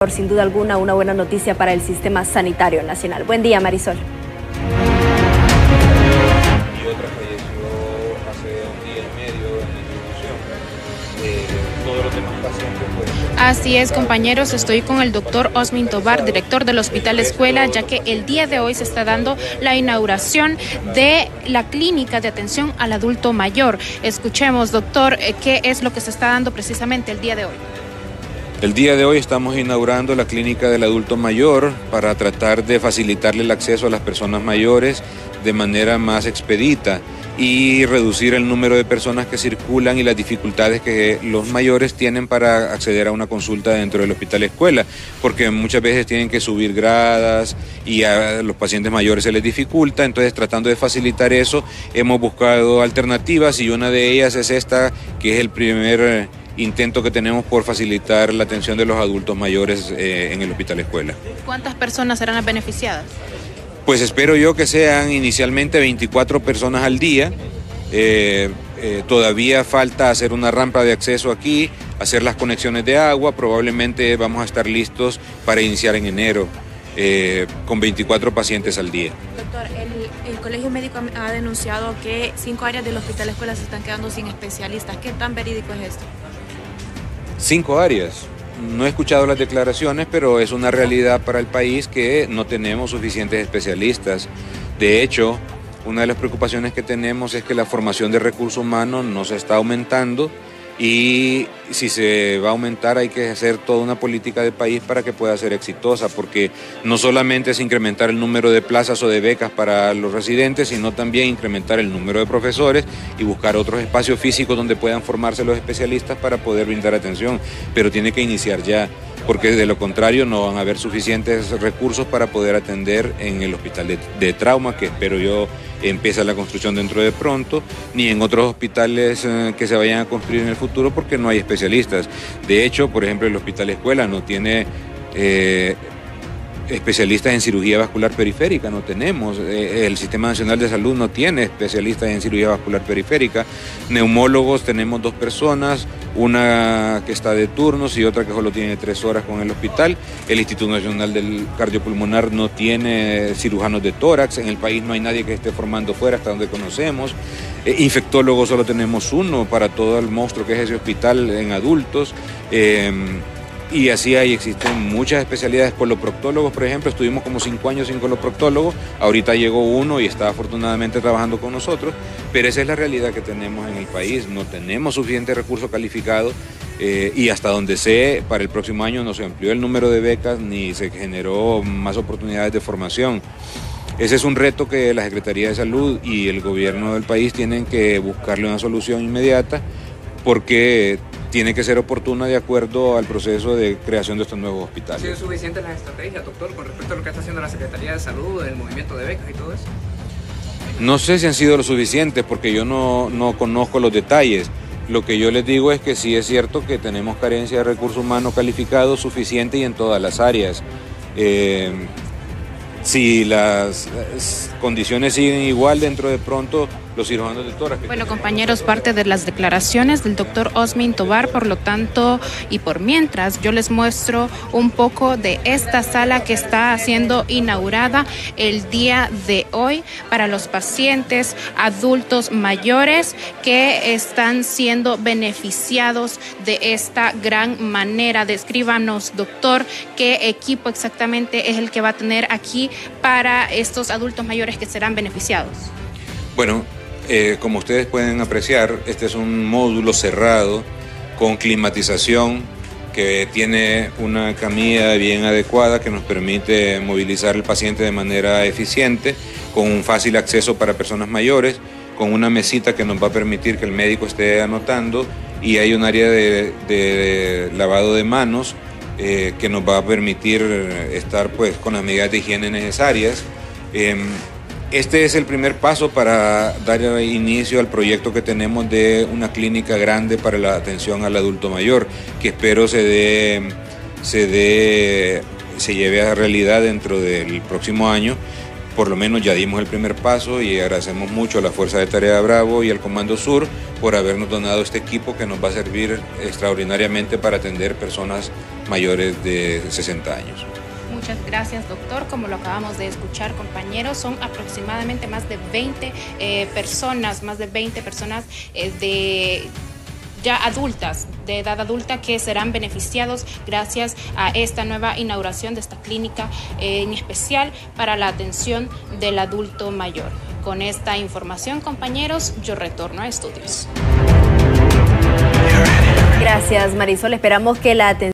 Sin duda alguna, una buena noticia para el sistema sanitario nacional. Buen día, Marisol. Y otra falleció hace 1 día y medio en la institución. Todos los demás pacientes pues... Así es, compañeros, estoy con el doctor Osmin Tobar, director del Hospital Escuela, ya que el día de hoy se está dando la inauguración de la clínica de atención al adulto mayor. Escuchemos, doctor, ¿qué es lo que se está dando precisamente el día de hoy? El día de hoy estamos inaugurando la clínica del adulto mayor para tratar de facilitarle el acceso a las personas mayores de manera más expedita y reducir el número de personas que circulan y las dificultades que los mayores tienen para acceder a una consulta dentro del Hospital Escuela, porque muchas veces tienen que subir gradas y a los pacientes mayores se les dificulta. Entonces, tratando de facilitar eso, hemos buscado alternativas y una de ellas es esta, que es el primer intento que tenemos por facilitar la atención de los adultos mayores en el Hospital Escuela. ¿Cuántas personas serán las beneficiadas? Pues espero yo que sean inicialmente 24 personas al día. Todavía falta hacer una rampa de acceso aquí, hacer las conexiones de agua. Probablemente vamos a estar listos para iniciar en enero con 24 pacientes al día. Doctor, el Colegio Médico ha denunciado que 5 áreas del Hospital Escuela se están quedando sin especialistas. ¿Qué tan verídico es esto? 5 áreas. No he escuchado las declaraciones, pero es una realidad para el país que no tenemos suficientes especialistas. De hecho, una de las preocupaciones que tenemos es que la formación de recursos humanos no se está aumentando y si se va a aumentar hay que hacer toda una política de país para que pueda ser exitosa, porque no solamente es incrementar el número de plazas o de becas para los residentes, sino también incrementar el número de profesores y buscar otros espacios físicos donde puedan formarse los especialistas para poder brindar atención, pero tiene que iniciar ya, porque de lo contrario no van a haber suficientes recursos para poder atender en el hospital de trauma, que espero yo empieza la construcción dentro de pronto, ni en otros hospitales que se vayan a construir en el futuro, porque no hay especialistas. De hecho, por ejemplo, el Hospital Escuela no tiene especialistas en cirugía vascular periférica, no tenemos. El Sistema Nacional de Salud no tiene especialistas en cirugía vascular periférica. Neumólogos tenemos 2 personas, una que está de turnos y otra que solo tiene 3 horas con el hospital. El Instituto Nacional del Cardiopulmonar no tiene cirujanos de tórax. En el país no hay nadie que esté formando fuera hasta donde conocemos. Infectólogos solo tenemos 1 para todo el monstruo que es ese hospital en adultos. Y así existen muchas especialidades. Coloproctólogos, por ejemplo, estuvimos como 5 años sin coloproctólogo, ahorita llegó uno y está afortunadamente trabajando con nosotros, pero esa es la realidad que tenemos en el país, no tenemos suficiente recurso calificado y hasta donde sé, para el próximo año no se amplió el número de becas ni se generó más oportunidades de formación. Ese es un reto que la Secretaría de Salud y el gobierno del país tienen que buscarle una solución inmediata, porque tiene que ser oportuna de acuerdo al proceso de creación de estos nuevos hospitales. ¿Han sido suficientes las estrategias, doctor, con respecto a lo que está haciendo la Secretaría de Salud, el movimiento de becas y todo eso? No sé si han sido lo suficientes, porque yo no conozco los detalles. Lo que yo les digo es que sí es cierto que tenemos carencia de recursos humanos calificados suficiente y en todas las áreas. Si las condiciones siguen igual, dentro de pronto los cirujanos de tórax. Bueno, compañeros, parte de las declaraciones del doctor Osmin Tobar, por lo tanto, y por mientras, yo les muestro un poco de esta sala que está siendo inaugurada el día de hoy para los pacientes adultos mayores que están siendo beneficiados de esta gran manera. Descríbanos, doctor, qué equipo exactamente es el que va a tener aquí para estos adultos mayores que serán beneficiados. Bueno, como ustedes pueden apreciar, este es un módulo cerrado con climatización que tiene una camilla bien adecuada que nos permite movilizar al paciente de manera eficiente, con un fácil acceso para personas mayores, con una mesita que nos va a permitir que el médico esté anotando, y hay un área de lavado de manos que nos va a permitir estar pues con las medidas de higiene necesarias. Este es el primer paso para dar inicio al proyecto que tenemos de una clínica grande para la atención al adulto mayor, que espero se lleve a realidad dentro del próximo año. por lo menos ya dimos el primer paso y agradecemos mucho a la Fuerza de Tarea Bravo y al Comando Sur por habernos donado este equipo que nos va a servir extraordinariamente para atender personas mayores de 60 años. Muchas gracias, doctor. Como lo acabamos de escuchar, compañeros, son aproximadamente más de 20 personas ya adultas, de edad adulta, que serán beneficiados gracias a esta nueva inauguración de esta clínica, en especial para la atención del adulto mayor. Con esta información, compañeros, yo retorno a estudios. Gracias, Marisol. Esperamos que la atención